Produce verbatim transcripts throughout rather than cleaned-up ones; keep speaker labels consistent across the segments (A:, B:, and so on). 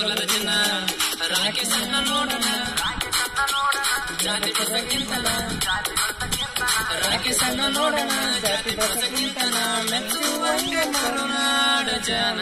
A: ಕುಲದ ಚಿನ್ನ ರಾಕೇಶನ್ನ ನೋಡೋಣ ಜಾತಿ ಪ್ರಸಕ್ಕಿಂತನ ರಾಕೇಶನ್ನ ನೋಡೋಣ ಜಾತಿ ಪ್ರಸಕ್ಕಿಂತನ ಮೆಚ್ಚುವಂಗೆ ಮರುನಾಡ ಜನ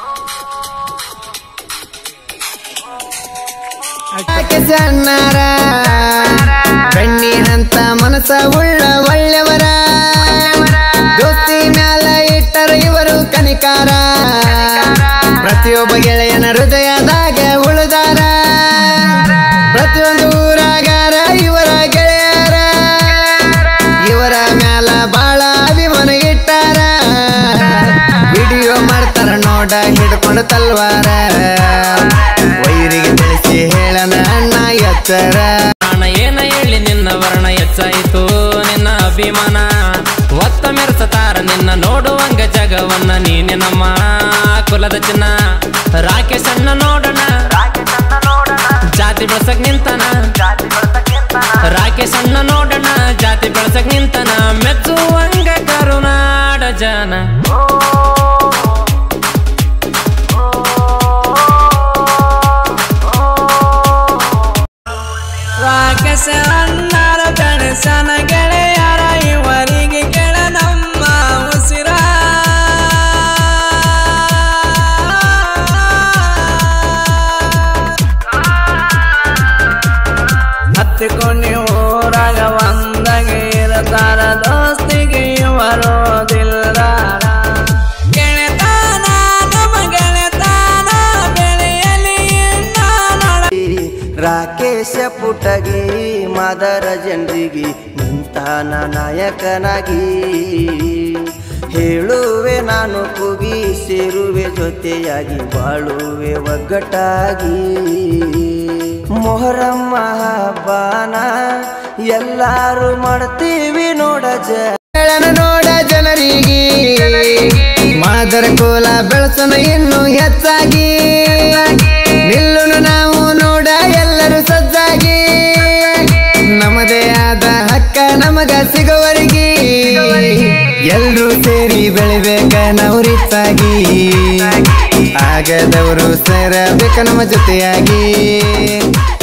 B: ರಾಕೇಶನ್ನರ ಬೆಣ್ಣಿನಂತ ಮನಸ ಉಳ್ಳ ಒಳ್ಳೆಯವರ ದೋಸ್ತಿ ಮ್ಯಾಲ ಇಟ್ಟರ ಇವರು ಕನಿಕಾರ ಪ್ರತಿಯೊಬ್ಬ ಗೆಳೆಯನ ಹೃದಯದಾಗ ಉಳಿದಾರ ಪ್ರತಿಯೊಂದು ಊರಾಗಾರ ಇವರ ಗೆಳೆಯರ ಇವರ ಮ್ಯಾಲ ಬಾಳ ಅಭಿಮಾನ ಇಟ್ಟಾರ ವಿಡಿಯೋ ಮಾಡ್ತಾರ ನೋಡ ಹಿಡ್ಕೊಂಡು ತಲ್ವಾರ ವೈರಿಗೆ ತಿಳಿಸಿ ಹೇಳನ ಅಣ್ಣ ಎತ್ತರ
A: ನಾನು ಏನ ಹೇಳಿ ನಿನ್ನ ವರ್ಣ ಹೆಚ್ಚಾಯಿತು ನಿನ್ನ ಅಭಿಮಾನ ಒತ್ತ ಮೆರೆಸತಾರ ನಿನ್ನ ನೋಡುವಂಗ ಜಗವನ್ನ ನೀನೆ ನಮ್ಮ ಕುಲದ ಚಿನ್ನ ರಾಕೇಶನ್ನ ನೋಡೋಣ ಜಾತಿ ಬೆಳಸಕ್ ನಿಂತನ ರಾಕೇಶನ್ನ ನೋಡೋಣ ಜಾತಿ ಬೆಳಸಕ್ ನಿಂತನ ಮೆಚ್ಚುವಂಗ ಕರುನಾಡ ಜನ ರಾಕೇಶನ್ನರ ಗಣೇಶನ ಗೆಳೆಯರ ಇವರಿಗೆ ಕೆಳ ನಮ್ಮ ಉಸಿರ ಹತ್ತಿಕೊಂಡು ಊರಾಗ ಒಂದಾಗೆ ಇರತಾರ ದೋಸ್ತಿಗೆ ಇವರು ದಿಲ್ದಾರ ಗೆಳೆತಾನ ನಮ್ಮ ಗೆಳೆತಾನ ಬೆಳೆಯಲಿ
B: ರಾಕೇಶ ಪುಟಗಿ ಮಾದರ ಜನರಿಗೆ ನಿಂತಾನ ನಾಯಕನಾಗಿ ಹೇಳುವೆ ನಾನು ಕೂಗಿ ಸೇರುವೆ ಜೊತೆಯಾಗಿ ಬಾಳುವೆ ಒಗ್ಗಟ್ಟಾಗಿ ಮೊಹರಮ್ಮ ಹಬ್ಬನ ಎಲ್ಲಾರು ಮಾಡ್ತೀವಿ ನೋಡ ಜನ ನೋಡ ಜನರಿಗೆ ಮಾದರ ಕೋಲ ಬೆಳಸನ ಇನ್ನು ಹೆಚ್ಚಾಗಿ ನಿಲ್ಲುನು ನಾವು ನೋಡ ಎಲ್ಲರೂ ಸಜ್ಜಾಗಿ ನಮ್ಮದೇ ಆದ ಹಕ್ಕ ನಮಗ ಸಿಗುವವರಿಗೆ ಎಲ್ರೂ ಸೇರಿ ಬೆಳಿಬೇಕ ನಾವು ರಿತ್ತಾಗಿ ಆಗದವರು ಸೇರಬೇಕ ನಮ್ಮ ಜೊತೆಯಾಗಿ